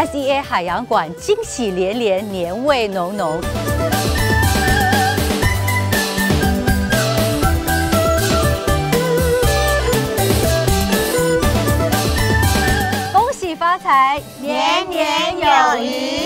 SEA 海洋馆惊喜连连，年味浓浓。恭喜发财， 年年有余。